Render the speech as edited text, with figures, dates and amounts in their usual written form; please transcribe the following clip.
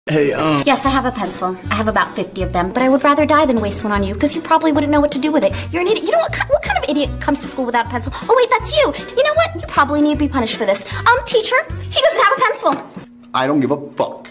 Hey, Yes, I have a pencil. I have about 50 of them, but I would rather die than waste one on you, because you probably wouldn't know what to do with it. You're an idiot. You know what kind of idiot comes to school without a pencil? Oh, wait, that's you. You know what? You probably need to be punished for this. Teacher, he doesn't have a pencil. I don't give a fuck.